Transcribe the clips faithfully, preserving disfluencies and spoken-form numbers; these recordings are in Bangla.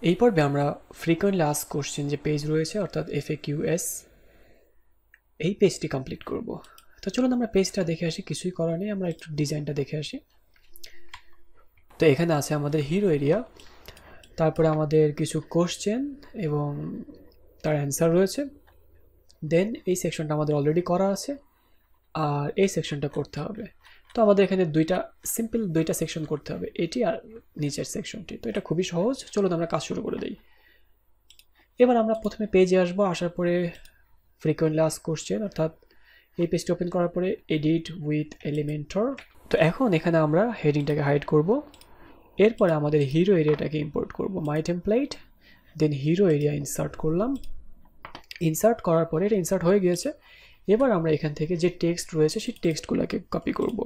এই পর্বে আমরা ফ্রিকোয়েন্টলি আস্কড কোশ্চেন যে পেজ রয়েছে অর্থাৎ এফএকিউএস এই পেজটি কমপ্লিট করব। তো চলুন আমরা পেজটা দেখে আসি। কিছুই করার নেই, আমরা একটু ডিজাইনটা দেখে আসি। তো এখানে আছে আমাদের হিরো এরিয়া, তারপরে আমাদের কিছু কোশ্চেন এবং তার অ্যান্সার রয়েছে। দেন এই সেকশনটা আমাদের অলরেডি করা আছে, আর এই সেকশনটা করতে হবে। তো আমাদের এখানে দুইটা সিম্পল দুইটা সেকশন করতে হবে, এটি আর নিচের সেকশনটি। তো এটা খুবই সহজ, চলুন আমরা কাজ শুরু করে দিই। এবার আমরা প্রথমে পেজে আসবো, আসার পরে ফ্রিকোয়েন্টলি আস্কড কোশ্চেন অর্থাৎ এই পেজটি ওপেন করার পরে এডিট উইথ এলিমেন্টর। তো এখন এখানে আমরা হেডিংটাকে হাইড করব, এরপরে আমাদের হিরো এরিয়াটাকে ইম্পোর্ট করব, my template, then hero area insert করলাম। ইনসার্ট করার পরে এটা ইনসার্ট হয়ে গিয়েছে। এবার আমরা এখান থেকে যে টেক্সট রয়েছে সেই টেক্সটগুলোকে কপি করব।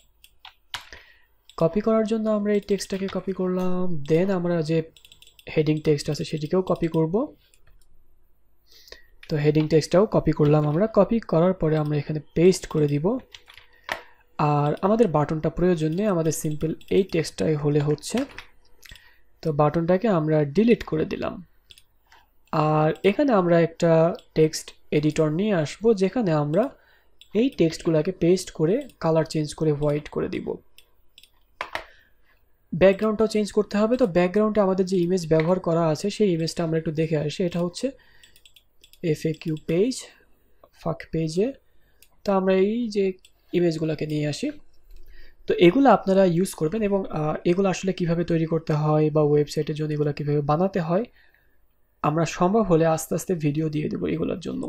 কপি করার জন্য আমরা এই টেক্সটটাকে কপি করলাম, দেন আমরা যে হেডিং টেক্সট আছে সেটিকেও কপি করব। তো হেডিং টেক্সটটাও কপি করলাম আমরা। কপি করার পরে আমরা এখানে পেস্ট করে দিব। আর আমাদের বাটনটা প্রয়োজন নেই, আমাদের সিম্পল এই টেক্সটটাই হলে হচ্ছে। তো বাটনটাকে আমরা ডিলিট করে দিলাম। আর এখানে আমরা একটা টেক্সট এডিটর নিয়ে আসবো, যেখানে আমরা এই টেক্সটগুলোকে পেস্ট করে কালার চেঞ্জ করে হোয়াইট করে দিব। ব্যাকগ্রাউন্ডটাও চেঞ্জ করতে হবে। তো ব্যাকগ্রাউন্ডে আমাদের যে ইমেজ ব্যবহার করা আছে সেই ইমেজটা আমরা একটু দেখে আসি। এটা হচ্ছে এফএকিউ পেজ, ফাক পেজে। তো আমরা এই যে ইমেজগুলোকে নিয়ে আসি। তো এগুলো আপনারা ইউজ করবেন, এবং এগুলো আসলে কিভাবে তৈরি করতে হয় বা ওয়েবসাইটের জন্য এগুলো কিভাবে বানাতে হয় আমরা সম্ভব হলে আস্তে আস্তে ভিডিও দিয়ে দেবো এগুলোর জন্য।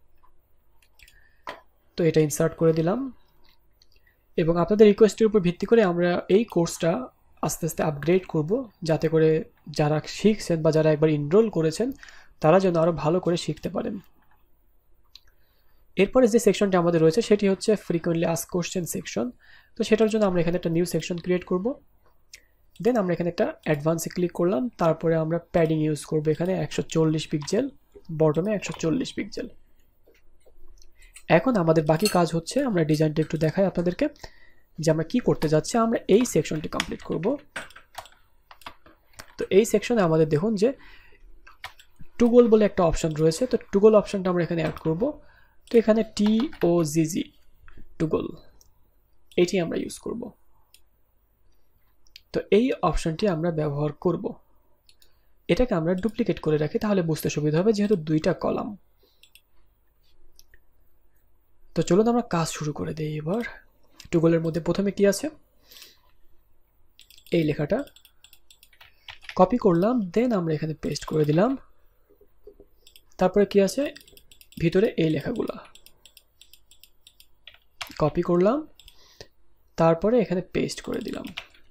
তো এটা ইনসার্ট করে দিলাম, এবং আপনাদের রিকোয়েস্টের উপর ভিত্তি করে আমরা এই কোর্সটা আস্তে আস্তে আপগ্রেড করব, যাতে করে যারা শিখছেন বা যারা একবার এনরোল করেছেন তারা যেন আরও ভালো করে শিখতে পারেন। এরপরে যে সেকশনটা আমাদের রয়েছে সেটি হচ্ছে ফ্রিকোয়েন্টলি আস্কড কোশ্চেন সেকশন। তো সেটার জন্য আমরা এখানে একটা নিউ সেকশন ক্রিয়েট করব। দেন আমরা এখানে একটা অ্যাডভান্সে ক্লিক করলাম, তারপরে আমরা প্যাডিং ইউজ করব এখানে একশো চল্লিশ পিক্সেল, বটমে একশো চল্লিশ পিক্সেল। এখন আমাদের বাকি কাজ হচ্ছে, আমরা ডিজাইনটা একটু দেখাই আপনাদেরকে যে আমরা কি করতে যাচ্ছি। আমরা এই সেকশনটি কমপ্লিট করব। তো এই সেকশনে আমাদের দেখুন যে টুগল বলে একটা অপশন রয়েছে। তো টুগল অপশনটা আমরা এখানে অ্যাড করব। তো এখানে টি ও জিজি টুগল এটি আমরা ইউজ করব। তো এই অপশনটি আমরা ব্যবহার করব। এটাকে আমরা ডুপ্লিকেট করে রাখি, তাহলে বুঝতে সুবিধা হবে, যেহেতু দুইটা কলাম। তো চলুন আমরা কাজ শুরু করে দিই। এবার টুগলের মধ্যে প্রথমে কি আছে, এই লেখাটা কপি করলাম, দেন আমরা এখানে পেস্ট করে দিলাম। তারপরে কি আছে ভিতরে, এই লেখাগুলা কপি করলাম, তারপরে এখানে পেস্ট করে দিলাম।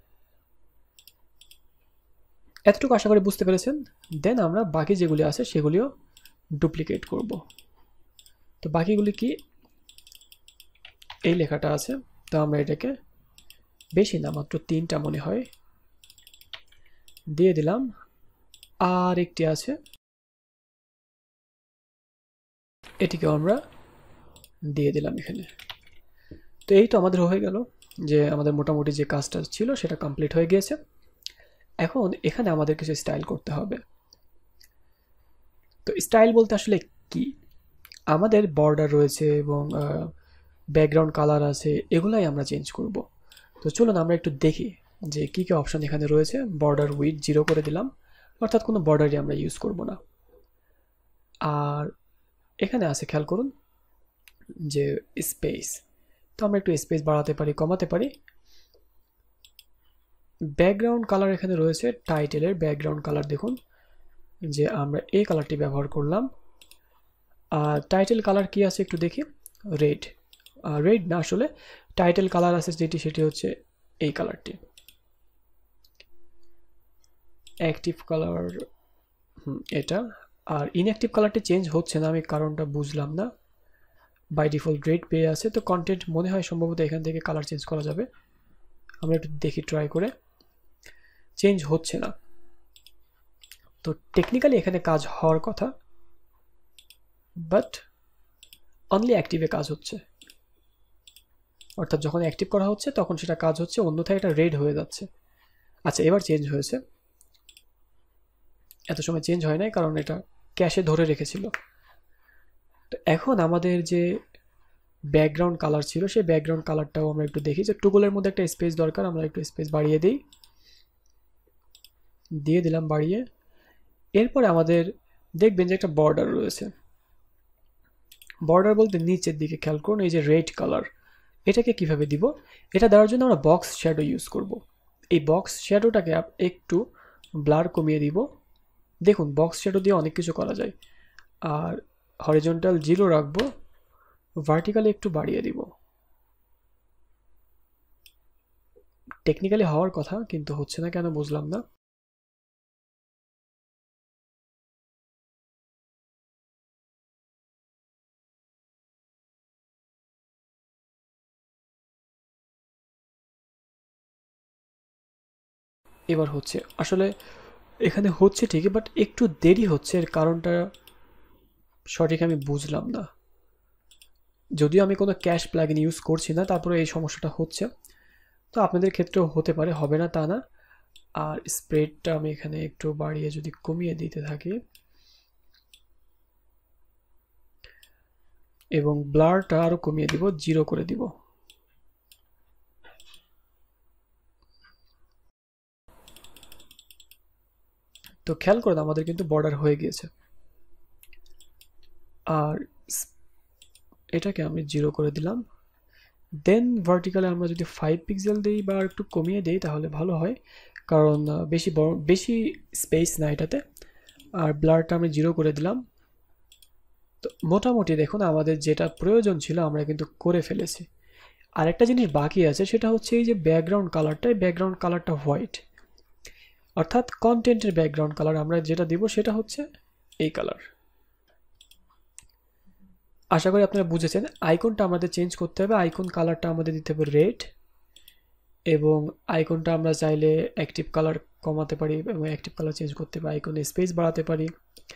এতটুকু আশা করি বুঝতে পেরেছেন। দেন আমরা বাকি যেগুলি আছে সেগুলিও ডুপ্লিকেট করব। তো বাকিগুলি কি, এই লেখাটা আছে, তো আমরা এটাকে বেশি না মাত্র তিনটা মনে হয় দিয়ে দিলাম। আর একটি আছে, এটিকেও আমরা দিয়ে দিলাম এখানে। তো এই তো আমাদের হয়ে গেল, যে আমাদের মোটামুটি যে কাজটা ছিল সেটা কমপ্লিট হয়ে গিয়েছে। এখন এখানে আমাদের কিছু স্টাইল করতে হবে। তো স্টাইল বলতে আসলে কি, আমাদের বর্ডার রয়েছে এবং ব্যাকগ্রাউন্ড কালার আছে, এগুলাই আমরা চেঞ্জ করব। তো চলুন আমরা একটু দেখি যে কী কী অপশান এখানে রয়েছে। বর্ডার উইথ জিরো করে দিলাম, অর্থাৎ কোনো বর্ডারই আমরা ইউজ করব না। আর এখানে আছে, খেয়াল করুন যে স্পেস, তো আমরা একটু স্পেস বাড়াতে পারি, কমাতে পারি। ব্যাকগ্রাউন্ড কালার এখানে রয়েছে, টাইটেলের ব্যাকগ্রাউন্ড কালার দেখুন যে আমরা এই কালারটি ব্যবহার করলাম। আর টাইটেল কালার কি আছে একটু দেখি, রেড। রেড না, আসলে টাইটেল কালার আছে যেটি, সেটি হচ্ছে এই কালারটি, অ্যাক্টিভ কালার হুম এটা। আর ইনঅ্যাক্টিভ কালারটি চেঞ্জ হচ্ছে না, আমি কারণটা বুঝলাম না। বাই ডিফল্ট রেড পেয়ে আছে। তো কন্টেন্ট মনে হয় সম্ভবত এখান থেকে কালার চেঞ্জ করা যাবে, আমরা একটু দেখি ট্রাই করে। চেঞ্জ হচ্ছে না। তো টেকনিক্যালি এখানে কাজ হওয়ার কথা, বাট অনলি অ্যাক্টিভে কাজ হচ্ছে, অর্থাৎ যখন অ্যাক্টিভ করা হচ্ছে তখন সেটা কাজ হচ্ছে, অন্যথায় এটা রেড হয়ে যাচ্ছে। আচ্ছা, এবার চেঞ্জ হয়েছে। এত সময় চেঞ্জ হয় নাই কারণ এটা ক্যাশে ধরে রেখেছিল। তো এখন আমাদের যে ব্যাকগ্রাউন্ড কালার ছিল সেই ব্যাকগ্রাউন্ড কালারটাও আমরা একটু দেখি যে টুগলের মধ্যে একটা স্পেস দরকার, আমরা একটু স্পেস বাড়িয়ে দিই, দিয়ে দিলাম বাড়িয়ে। এরপরে আমাদের দেখবেন যে একটা বর্ডার রয়েছে, বর্ডার বলতে নিচের দিকে খেয়াল করুন, এই যে রেড কালার, এটাকে কিভাবে দিব? এটা দেওয়ার জন্য আমরা বক্স শ্যাডো ইউজ করব। এই বক্স শ্যাডোটাকে একটু ব্লার কমিয়ে দিব। দেখুন বক্স শ্যাডো দিয়ে অনেক কিছু করা যায়। আর হরিজন্টাল জিরো রাখবো, ভার্টিক্যালি একটু বাড়িয়ে দিব। টেকনিক্যালি হওয়ার কথা কিন্তু হচ্ছে না কেন বুঝলাম না। এবার হচ্ছে, আসলে এখানে হচ্ছে ঠিকই, বাট একটু দেরি হচ্ছে, এর কারণটা সঠিক আমি বুঝলাম না। যদিও আমি কোনো ক্যাশ প্লাগইন ইউজ করছি না, তারপরে এই সমস্যাটা হচ্ছে। তো আপনাদের ক্ষেত্রেও হতে পারে, হবে না তা না। আর স্প্রেডটা আমি এখানে একটু বাড়িয়ে যদি কমিয়ে দিতে থাকি, এবং ব্লারটা আরও কমিয়ে দিব, জিরো করে দিব। তো খেয়াল করুন আমাদের কিন্তু বর্ডার হয়ে গিয়েছে। আর এটাকে আমি জিরো করে দিলাম। দেন ভার্টিক্যালে আমরা যদি ফাইভ পিক্সেল দিই বা একটু কমিয়ে দিই তাহলে ভালো হয়, কারণ বেশি বড় বেশি স্পেস না এটাতে। আর ব্লারটা আমি জিরো করে দিলাম। তো মোটামুটি দেখুন আমাদের যেটা প্রয়োজন ছিল আমরা কিন্তু করে ফেলেছি। আরেকটা জিনিস বাকি আছে, সেটা হচ্ছে এই যে ব্যাকগ্রাউন্ড কালারটা, এই ব্যাকগ্রাউন্ড কালারটা হোয়াইট, অর্থাৎ কন্টেন্টের ব্যাকগ্রাউন্ড কালার আমরা যেটা দিব সেটা হচ্ছে এই কালার। আশা করি আপনারা বুঝেছেন। আইকনটা আমাদের চেঞ্জ করতে হবে, আইকন কালারটা আমাদের দিতে হবে রেড, এবং আইকনটা আমরা চাইলে অ্যাক্টিভ কালার কমাতে পারি এবং অ্যাক্টিভ কালার চেঞ্জ করতে পারি, আইকনে স্পেস বাড়াতে পারি,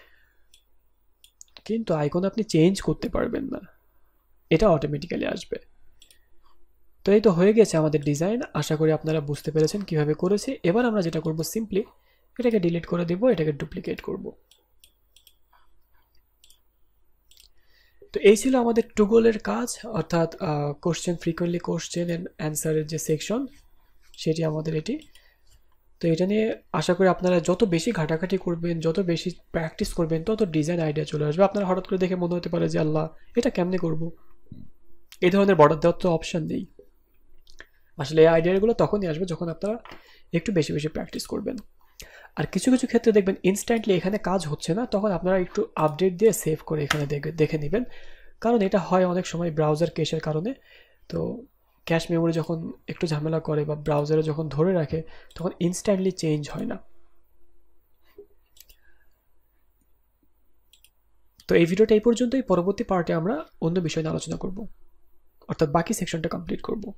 কিন্তু আইকন আপনি চেঞ্জ করতে পারবেন না, এটা অটোমেটিক্যালি আসবে। তো এই তো হয়ে গেছে আমাদের ডিজাইন। আশা করি আপনারা বুঝতে পেরেছেন কিভাবে করেছি। এবার আমরা যেটা করব, সিম্পলি এটাকে ডিলিট করে দেব, এটাকে ডুপ্লিকেট করব। তো এই ছিল আমাদের টুগলের কাজ, অর্থাৎ কোশ্চেন ফ্রিকোয়েন্টলি কোশ্চেন এন্ড অ্যান্সারের যে সেকশন, সেটি আমাদের এটি। তো এটা নিয়ে আশা করি আপনারা যত বেশি ঘাটাঘাটি করবেন, যত বেশি প্র্যাকটিস করবেন, তত ডিজাইন আইডিয়া চলে আসবে। আপনারা হঠাৎ করে দেখে মনে হতে পারে যে আল্লাহ এটা কেমনে করব, এই ধরনের বর্ডার দেওয়ার তো অপশান নেই। আসলে এই আইডিয়াগুলো তখনই আসবে যখন আপনারা একটু বেশি বেশি প্র্যাকটিস করবেন। আর কিছু কিছু ক্ষেত্রে দেখবেন ইনস্ট্যান্টলি এখানে কাজ হচ্ছে না, তখন আপনারা একটু আপডেট দিয়ে সেভ করে এখানে দেখে দেখে নেবেন, কারণ এটা হয় অনেক সময় ব্রাউজার কেসের কারণে। তো ক্যাশ মেমোরি যখন একটু ঝামেলা করে বা ব্রাউজারে যখন ধরে রাখে তখন ইনস্ট্যান্টলি চেঞ্জ হয় না। তো এই ভিডিওটা এই পর্যন্তই। পরবর্তী পার্টে আমরা অন্য বিষয় নিয়ে আলোচনা করব, অর্থাৎ বাকি সেকশনটা কমপ্লিট করব।